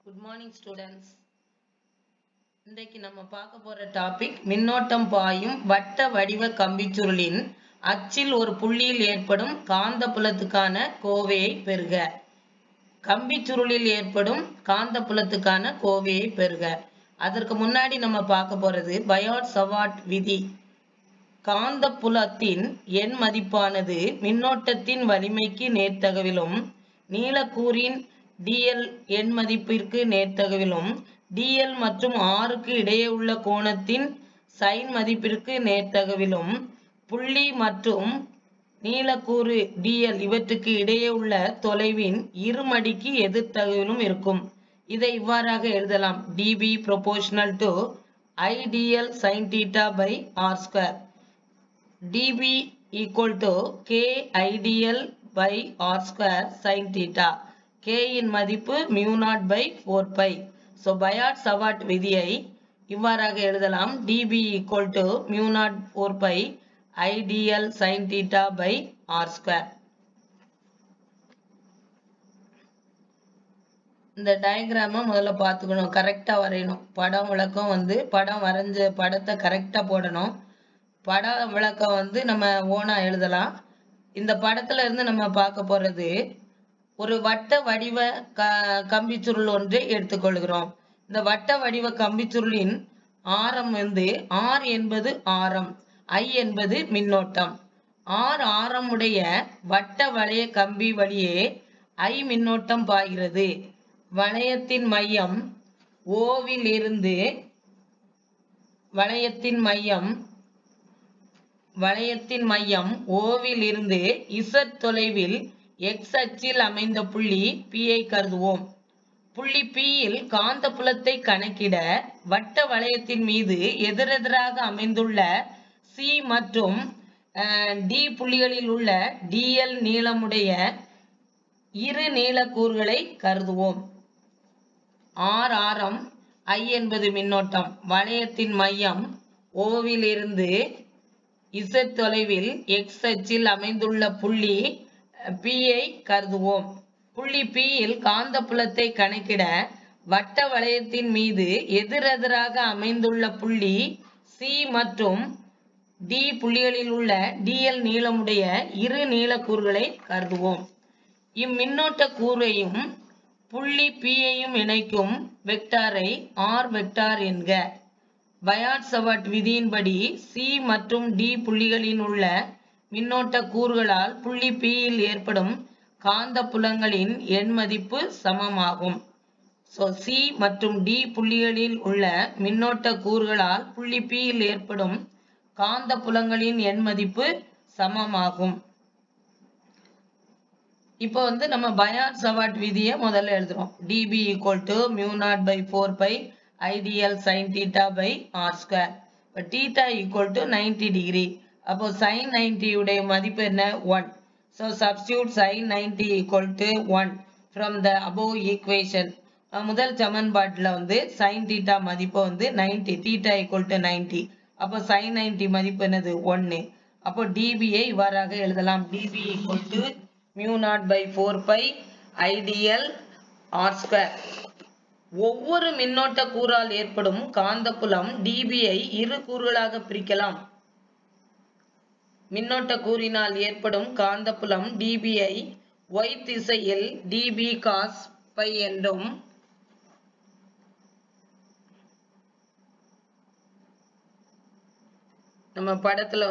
Good morning students. இன்றைக்கு நம்ம பார்க்க போற டாபிக் மின்னோட்டம் பாயும் வட்ட வடிவ கம்பிச்சுருளின் அச்சில் ஒரு புள்ளியில் ஏற்படும் காந்தப்புலத்துக்கான கோவையை பெறுக. கம்பிச்சுருளில் ஏற்படும் காந்தப்புலத்துக்கான கோவையை பெறுக. அதற்கு முன்னாடி நம்ம பார்க்க போறது பயோட்-சவார்ட் விதி. காந்தப்புலத்தின் எண் மதிப்பானது மின்னோட்டத்தின் வலிமைக்கு நேர்த்தகவிலும் நீளக்கூறின் dl எண் மதிப்பிற்கு நேர்த்தகவிலும் dl மற்றும் r க்கு இடையே உள்ள கோணத்தின் sin மதிப்பிற்கு நேர்த்தகவிலும் புள்ளி மற்றும் நீளக்கூறு dl இவற்றுக்கு இடையே உள்ள தொலைவின் இருமடிக்கு எதிர்த்தகவிலும் இருக்கும். இதை இவ்வாறாக எழுதலாம். dB proportional to I dl sin theta by r square. dB equal to k I dl by r square sin theta. K இன் மதிப்பு mu naught by 4 pi. So பயோட்-சவார்ட் விதியை இவ்வாறாக எழுதலாம். dB equal to mu naught 4 pi I dl sin theta by r square. இந்த டயக்ராமை முதல்ல பார்த்துக்கணும், கரெக்டா வரையணும். படம் விளக்கம் படம் வரைஞ்ச படத்தை கரெக்டா போடணும். பட விளக்கம் நம்ம ஓனா எழுதலாம். இந்த படத்துல இருந்து நம்ம பார்க்க போறது ஒரு வட்ட வடிவ கம்பிச்சுருள் ஒன்று எடுத்துக்கொள்கிறோம். இந்த வட்ட வடிவ கம்பிச்சுருளின் ஆரம் r என்பது ஆரம், I என்பது மின்னோட்டம். r ஆரமுடைய வட்ட வளைய கம்பி வழியே I மின்னோட்டம் பாய்கிறது. வளையத்தின் மையம் O வில் இருந்து O வில் இருந்து Z தொலைவில் x அச்சில் அமைந்த புள்ளி P ஐ கருதுவோம். புள்ளி P இல் காந்தப்புலத்தை கணக்கிட வட்ட வளையத்தின் மீது எதிரெதிராக அமைந்துள்ள C மற்றும் D புள்ளிகளில் உள்ள dl நீளமுடைய இரு நீளக்கூறுகளை கருதுவோம். r ஆரம், I என்பது மின்னோட்டம். வளையத்தின் மையம் O வில் இருந்து Z தொலைவில் x அச்சில் அமைந்துள்ள புள்ளி P ஐ கருதுவோம். புள்ளி P இல் காந்தப்புலத்தை கணக்கிட வட்ட வளையத்தின் மீது எதிரெதிராக அமைந்துள்ள புள்ளி C மற்றும் D புள்ளிகளில் உள்ள dl நீளமுடைய இரு நீளக்கூறுகளை கருதுவோம். இம்மின்னோட்ட கூறையும் புள்ளி P ஐயும் இணைக்கும் வெக்டாரை R வெக்டார் என்க. பயோட்-சவார்ட் விதியின்படி C மற்றும் D புள்ளிகளில் உள்ள மின்னோட்ட கூறுகளால் புள்ளி P இல் ஏற்படும் காந்தப்புலங்களின் எண் மதிப்பு சமமாகும். So C மற்றும் D புள்ளிகளில் உள்ள மின்னோட்ட கூறுகளால் புள்ளி P இல் ஏற்படும் காந்தப்புலங்களின் எண் மதிப்பு சமமாகும். இப்போ நம்ம பயோட்-சவார்ட் விதியை முதல்ல எழுதுறோம். dB equal to mu naught by 4 pi I dl sin theta by r square. இப்போ theta equal to 90 degree. அப்போ sin 90 உடைய மதிப்பு என்ன? 1. So substitute sin 90 equal to 1 from the above equation. முதல் சமன்பாட்டில் sin theta மதிப்பு 90, theta equal to 90. அப்போ sin 90 மதிப்பு என்னது? 1. அப்போ dB ஐ இவ்வாறாக எழுதலாம். dB equal to mu naught by 4 pi I dl r square. ஒவ்வொரு மின்னோட்ட கூறால் ஏற்படும் காந்தப்புலம் dB ஐ இரு கூறுகளாக பிரிக்கலாம். மின்னோட்ட கூறினால் ஏற்படும் காந்தப்புலம் dB ஐ y திசையில் dB cos phi என்றும் நம்ம படத்துல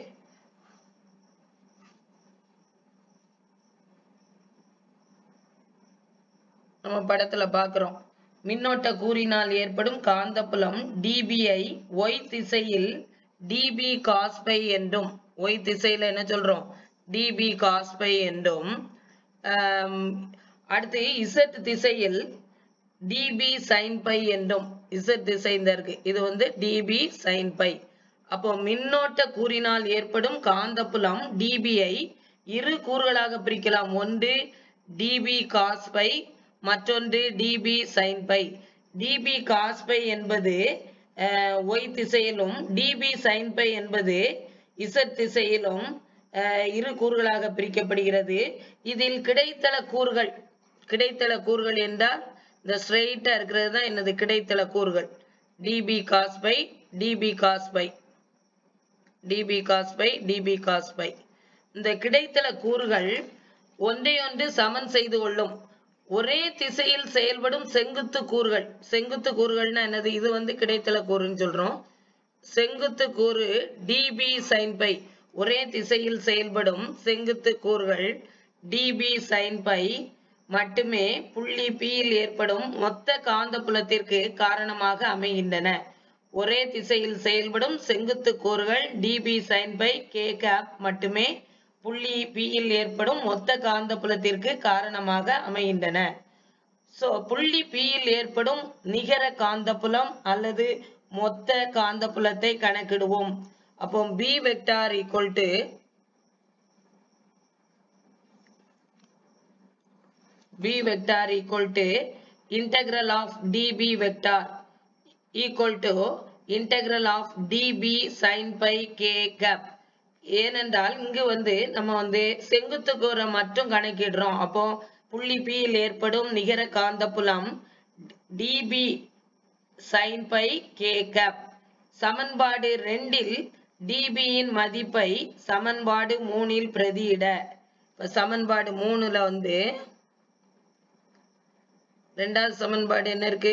பார்க்கிறோம். மின்னோட்ட கூறினால் ஏற்படும் காந்தப்புலம் dB ஐ y திசையில் dB cos phi என்றும், y திசையில என்ன சொல்றோம்? dB cos phi என்றும், அடுத்து z திசையில் dB sin phi என்றும், z திசை இருக்கு, இது dB sin phi. அப்போ மின்னோட்ட கூறினால் ஏற்படும் காந்தப்புலம் dB ஐ இரு கூறுகளாக பிரிக்கலாம். ஒன்று dB cos phi, மற்றொன்று dB sin phi. dB cos phi என்பது y திசையிலும் dB sin phi என்பது z திசையிலும் இரு கூறுகளாக பிரிக்கப்படுகிறது. இதில் கிடைத்தள கூறுகள் என்றால் இந்த ஸ்ட்ரெயிட்டா இருக்கிறது தான் என்னது கிடைத்தல கூறுகள். db cos pi db cos pi db cos pi db cos pi. இந்த கிடைத்தல கூறுகள் ஒன்றையொன்று சமன் செய்து கொள்ளும் ஒரே திசையில் செயல்படும் செங்குத்து கூறுகள். செங்குத்து கூறுகள்னா என்னது? இது வந்து கிடைத்தல கூறுன்னு சொல்றோம். செங்குத்து கூறு db sin பை, ஒரே திசையில் செயல்படும் செங்குத்து கூறுகள் db sin பை மட்டுமே புள்ளி P யில் ஏற்படும் மொத்த காந்தப்புலத்திற்கு காரணமாக அமைகின்றன. ஒரே திசையில் செயல்படும் செங்குத்து கூறுகள் db sin pi k cap மட்டுமே புள்ளி P யில் ஏற்படும் மொத்த காந்தப்புலத்திற்கு காரணமாக அமைகின்றன. சோ புள்ளி P யில் ஏற்படும் நிகர காந்தப்புலம் அல்லது மொத்த காந்தப்புலத்தை கணக்கிடுவோம். அப்போ B vector equal to B vector equal to integral of dB vector equal to integral of dB sin pi k cap. ஏனென்றால் இங்கு வந்து நம்ம வந்து செங்குத்து கூறை மட்டும் கணக்கிடுறோம். அப்போ புள்ளி P யில் ஏற்படும் நிகர காந்தப்புலம் dB sin pi k cap. சமன்பாடு 2 dB இன் மதிப்பை சமன்பாடு 3 இல் பிரதியிட. சமன்பாடு 3ல வந்து ரெண்டாவது சமன்பாடு என்ன இருக்கு?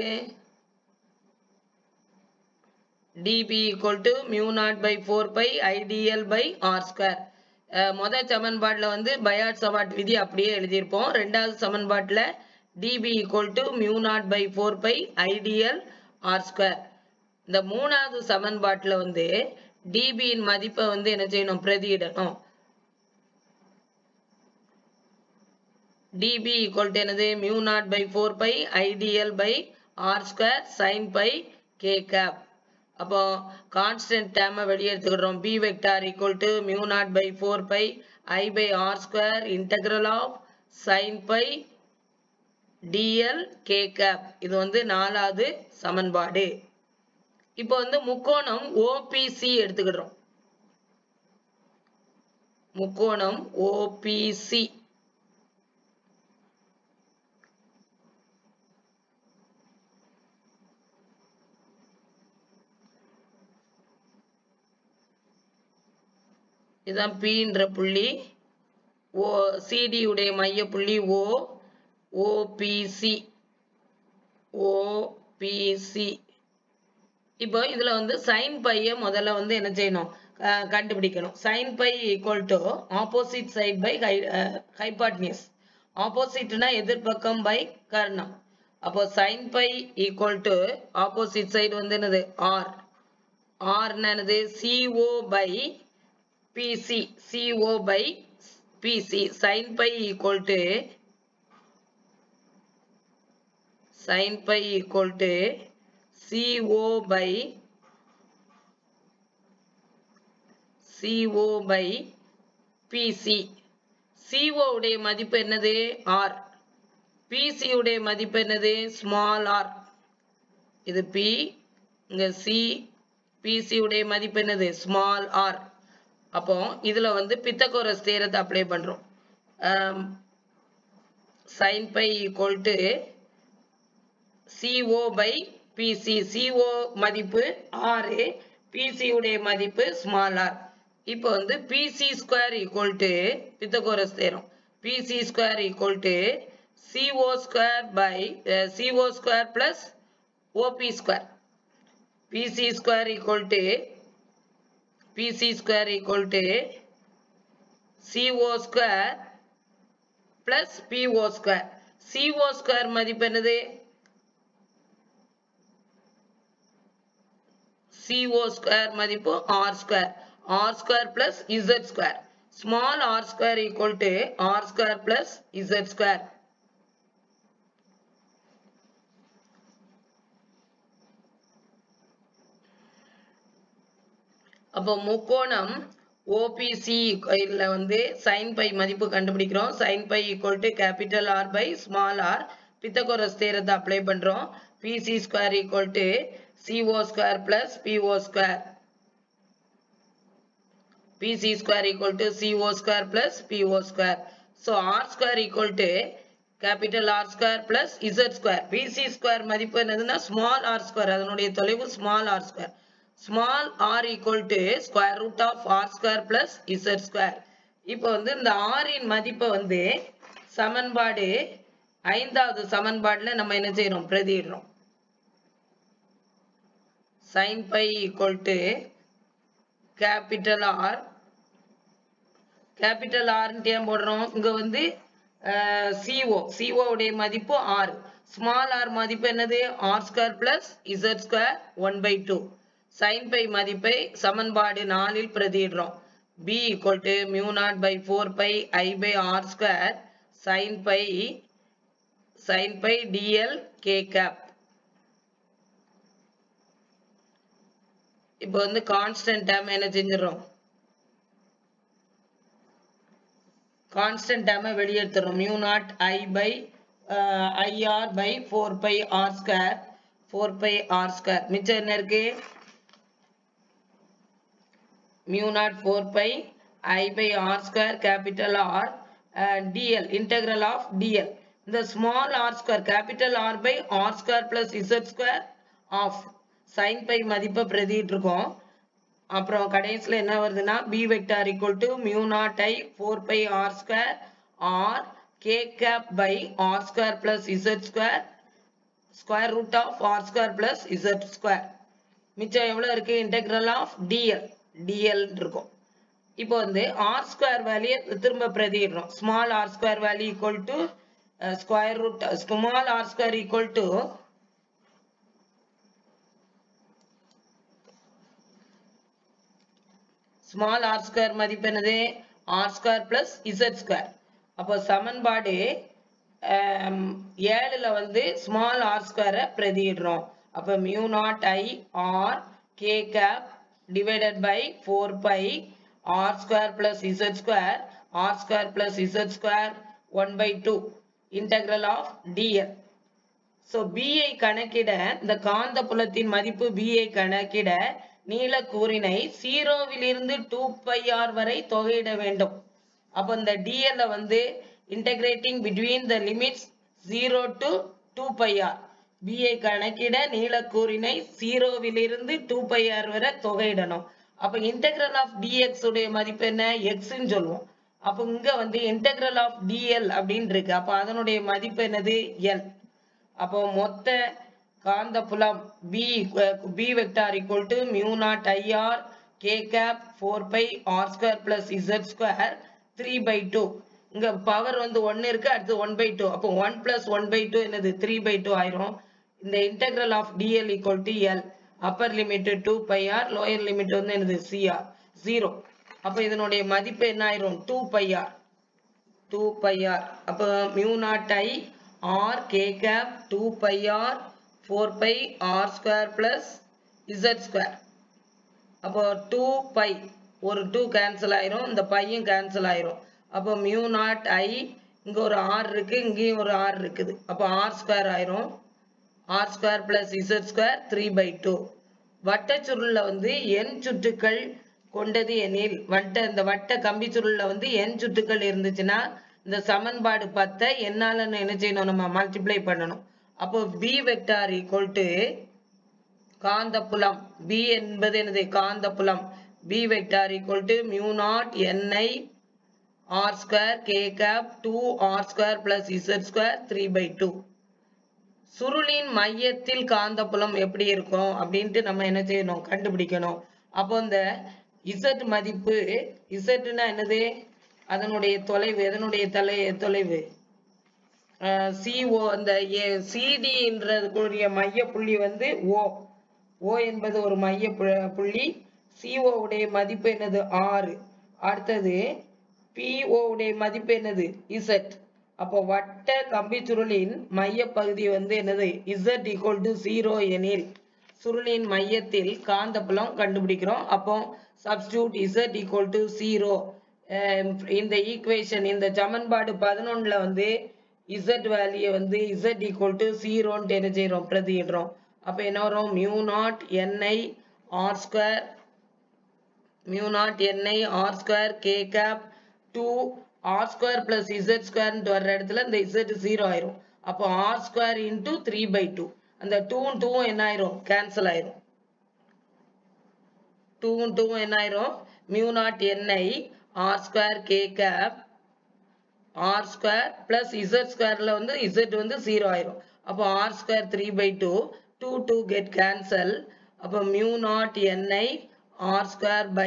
dB equal to mu naught by 4 pi IDL by R square. முதல் சமன்பாடுல வந்து பயாட்-சவார்ட் விதி அப்படியே எழுதியிருப்போம். ரெண்டாவது சமன்பாட்டுல dB equal to mu naught by 4 pi IDL R square. இந்த மூணாவது சமன்பாட்டுல வந்து dB இன் மதிப்பை வந்து என்ன செய்யணும்? பிரதியிடணும். dB equal to என்னது? mu naught by 4 pi IDL by R square sin pi k cap. அப்போ கான்ஸ்டன்ட் டேர்மை வெளியே எடுத்துக்கிறோம். B vector equal to mu naught by 4 pi I by R square integral of sin pi dl k cap. இது வந்து நாலாவது சமன்பாடு. இப்போ வந்து முக்கோணம் OPC எடுத்துக்கிறோம். முக்கோணம் OPC இதான் P என்ற புள்ளி. CD உடைய மைய புள்ளி O, OPC OPC. இப்போ இதுல வந்து sin pi முதல்ல வந்து என்ன செய்யணும்? கண்டுபிடிக்கணும். sin pi equal to opposite side by hypotenuse. oppositeனா எதிர்பக்கம் by கர்ணம். அப்போ sin pi equal to opposite side வந்து என்னது? R. R என்னது? CO by PC. CO by PC. sin pi equal to CO by PC. CO உடைய மதிப்பு என்னது? R. PC உடைய மதிப்பு என்னது? small r. இது P, இங்க C. PC உடைய மதிப்பு என்னது? small r. அப்போ இதுல வந்து பித்தகோரஸ் தியரத்தை அப்ளை பண்றோம். sin pi equal to CO by PC. CO மதிப்பு R, PC உடைய மதிப்பு small r. இப்போ வந்து PC square equal to Pythagoras theorem. PC square equal to CO square by CO square plus OP square. PC square equal to CO square plus PO square. CO square மதிப்பு என்னது? CO square மதிப்பு R square. R square plus Z square. Small r square equal to R square plus Z square. அப்போ முக்கோணம் OPC ல வந்து sin pi மதிப்பு கண்டுபிடிக்கிறோம். sin pi equal to capital R by small r. பித்தகோரஸ் தியரத்தை apply பண்றோம். PC square equal to CO square plus PO square. PC square equal to CO square plus PO square. So R square equal to capital R square plus Z square. BC square மதிப்பு என்னதுன்னா small r square. அதனுடைய தொலைவு small r square. Small r equal to square root of r square plus Z square. இப்போ வந்து இந்த r இன் மதிப்பை வந்து சமன்பாடு 5வது சமன்பாடுல நம்ம என்ன செய்யறோம் பிரதியிடுறோம். sin pi equal to capital R. capital R ன்னு ஏன் போடுறோம்? இங்க வந்து CO உடைய மதிப்பு R. small r மதிப்பு என்னது? R square plus Z square 1/2. sin pi மதிப்பை சமன்பாடு 4 இல் பிரதியிடுறோம். B equal to mu naught by 4 pi I by R square sin pi dl k cap. இப்போ வந்து கான்ஸ்டன்ட் டேர்ம் என்ன செஞ்சிரோம்? கான்ஸ்டன்ட் டேர்மை வெளியேற்றுறோம். mu naught I by IR by 4 pi R square 4 pi R square. மிச்சம் என்ன இருக்கு? mu naught 4 pi I by R square capital R dl integral of dl. இந்த small r square capital R by R square plus Z square of sin pi மதிப்பை பிரதிட்டு இருக்கோம். அப்புறம் கடைசில என்ன வருதுன்னா b vector equal to mu naught I 4 pi R square or k cap by R square plus Z square square root of R square plus Z square. மிச்சம் எவ்வளவு இருக்கு? integral of dl இருக்கும். இப்போ வந்து R square வேல்யூ திரும்ப பிரதியிடுறோம். small r square value equal to square root small r square equal to small r square மதிப்பு என்னது? R square plus Z square. அப்போ சமன்பாடு 7ல வந்து small r square பிரதியிடுறோம். அப்போ mu naught I R k cap divided by 4 pi R square plus Z square R square plus Z square 1/2 integral of dl. So B ஐ கணக்கிட இந்த காந்த புலத்தின் மதிப்பு B ஐ கணக்கிட நீளக்கூறினை 0விலிருந்து 2 pi r வரை தொகையிட வேண்டும். அப்ப இந்த dl வந்து integrating between the limits 0 to 2 pi r. B ஐ கணக்கிட நீளக்கூறினை 0விலிருந்து 2 pi r வரை தொகையிடணும். அப்ப integral of dx உடைய மதிப்பு என்ன? x ன்னு சொல்லுவோம். அப்ப இங்க வந்து integral of dl அப்படின்னு இருக்கு. அப்ப அதனுடைய மதிப்பு என்னது? l. அப்போ மொத்த காந்த புலம் B vector equal to mu naught IR k cap 4 pi R square plus Z square 3/2. இங்க பவர் வந்து 1 இருக்கு, அடுத்து 1/2. அப்போ 1 plus 1/2 என்னது? 3/2 ஆயிரும். இந்த integral of dl equal to l. upper limit 2 pi r, lower limit வந்து என்னது? cr 0. அப்போ இதனுடைய மதிப்பு என்ன ஆயிரும்? 2 pi r. 2 pi r. அப்போ mu naught I R k cap 2 pi r 4 pi R square plus Z square. அப்போ 2 pi ஒரு 2 கேன்சல் ஆயிரும், இந்த பையும் கேன்சல் ஆயிரும். அப்போ mu naught I இங்க ஒரு R இருக்கு, இங்கேயும் ஒரு R இருக்குது. அப்போ R square ஆயிரும். R square plus Z square 3/2. வட்ட சுருள்ல வந்து n சுட்டுக்கள் கொண்டது எனில் இந்த வட்ட கம்பி சுருள்ல வந்து n சுட்டுக்கள் இருந்துச்சுன்னா இந்த சமன்பாடு 10 என்னால என்ன செய்யணும்? நம்ம மல்டிப்ளை பண்ணணும். அப்போ B vector equal to காந்தப்புலம் B என்பது என்னது? காந்தப்புலம். B vector equal to mu naught Ni R square k cap 2 R square plus Z square 3/2. சுருளின் மையத்தில் காந்தப்புலம் எப்படி இருக்கும் அப்படின்ட்டு நம்ம என்ன செய்யணும்? கண்டுபிடிக்கணும். அப்போ இந்த Z மதிப்பு Zன்னா என்னது? அதனுடைய தொலைவு. எதனுடைய தொலைவு? CO அந்த CD என்றதுக்குரிய மைய புள்ளி வந்து O என்பது ஒரு மைய புள்ளி. CO உடைய மதிப்பு என்னது? 6. அடுத்தது PO உடைய மதிப்பு என்னது? Z. அப்போ வட்ட கம்பி சுருளின் மைய பகுதி வந்து என்னது? Z equal to 0 எனில் சுருளின் மையத்தில் காந்தப்புலம் கண்டுபிடிக்கிறோம். அப்போ substitute Z equal to 0. இந்த ஈக்குவேஷன் இந்த சமன்பாடு 11ல வந்து Z வேல்யூ வந்து Z equal to 0 ன்னு என்ன செய்றோம்? பிரதியிடுறோம். அப்ப என்ன வரும்? mu naught Ni R square k cap 2 r square plus z square வர்ற இடத்துல இந்த z 0 ஆயிரும். அப்போ r square into 3/2. அந்த 2 2 என்ன ஆயிரும்? கேன்சல் ஆயிரும். 2 2 என்ன ஆயிரும்? mu naught ni r square k cap r square plus z squareல வந்து z வந்து 0 ஆயிரும். அப்போ r square 3/2 2 2 get cancel. அப்போ mu naught ni r square by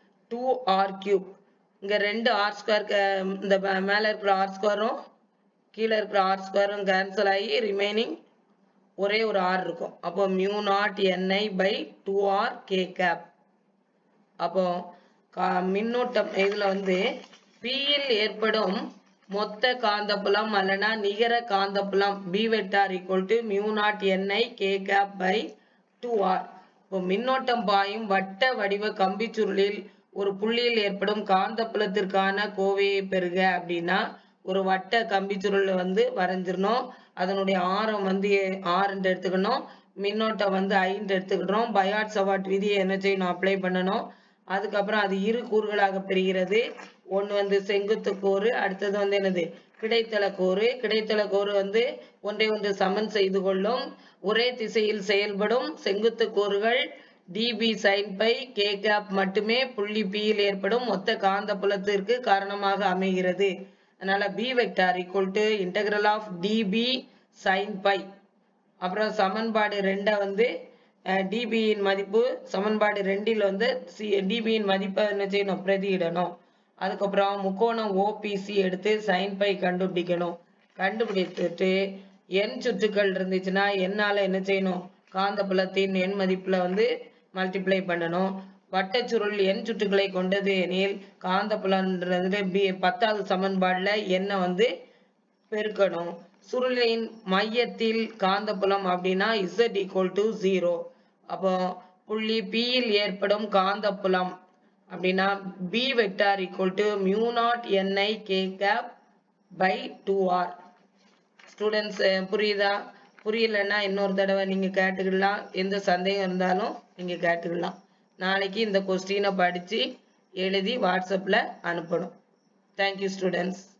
2r cube. இங்க ரெண்டு r square இந்த மேல இருக்கிற r squareம் கீழ இருக்கிற r squareம் கேன்சல் ஆகி ரிமைனிங் ஒரே ஒரு r இருக்கும். அப்போ mu naught ni by 2r k cap. அப்போ மின்னோட்டம் இதுல வந்து P இல் ஏற்படும் மொத்த காந்தப்புலம் அல்லனா நிகர காந்தப்புலம் B vector equal to mu naught ni k cap by 2r. இப்போ மின்னோட்டம் பாயும் வட்ட வடிவ கம்பி சுருளில் ஒரு புள்ளியில் ஏற்படும் காந்தப்புலத்திற்கான கோவையை பெறுக அப்படின்னா ஒரு வட்ட கம்பி சுருள் வந்து வரைஞ்சிரணும். அதனுடைய ஆரம் வந்து r என்று எடுத்துக்கணும். மின்னோட்டம் வந்து I என்று எடுத்துக்கிட்டோம். பயாட்-சவார்ட் விதியை என்ன செய்யணும்? அப்ளை பண்ணணும். அதுக்கப்புறம் அது இரு கூறுகளாக பிரிகிறது. ஒன்று வந்து செங்குத்து கூறு, அடுத்தது வந்து என்னது? கிடைத்தள கூறு. கிடைத்தள கூறு வந்து ஒன்றை ஒன்று சமன் செய்து கொள்ளும். ஒரே திசையில் செயல்படும் செங்குத்து கூறுகள் dB sin phi k cap மட்டுமே புள்ளி P இல் ஏற்படும் மொத்த காந்த புலத்திற்கு காரணமாக அமைகிறது. அதனால B vector equal to integral of dB sin phi. அப்புறம் சமன்பாடு 2 வந்து dB இன் மதிப்பு சமன்பாடு 2 வந்து dB இன் மதிப்பை என்ன செய்யணும்? பிரதியிடணும். அதுக்கப்புறம் முக்கோணம் OPC எடுத்து sin phi கண்டுபிடிக்கணும். கண்டுபிடித்துட்டு n சுற்றுக்கள் இருந்துச்சுன்னா என்னால என்ன செய்யணும்? காந்தப்புலத்தின் எண் மதிப்புல வந்து மல்டிப்ளை பண்ணணும். வட்டச்சுருள் n சுற்றுக்களை கொண்டது எனில் காந்தப்புலன்றது 10வது சமன்பாடுல n வந்து பெருக்கணும். சுருளின் மையத்தில் காந்தப்புலம் அப்படின்னா z equal to 0. அப்போ புள்ளி P இல் ஏற்படும் காந்தப்புலம் அப்படின்னா B vector equal to mu naught ni k cap by 2r. Students புரியுதா? புரியலன்னா இன்னொரு தடவை நீங்க கேட்டுக்கலாம். எந்த சந்தேகம் இருந்தாலும் நீங்க கேட்டுக்கலாம். நாளைக்கு இந்த கொஸ்டினை படிச்சு எழுதி வாட்ஸ்அப்ல அனுப்பணும். Thank you students.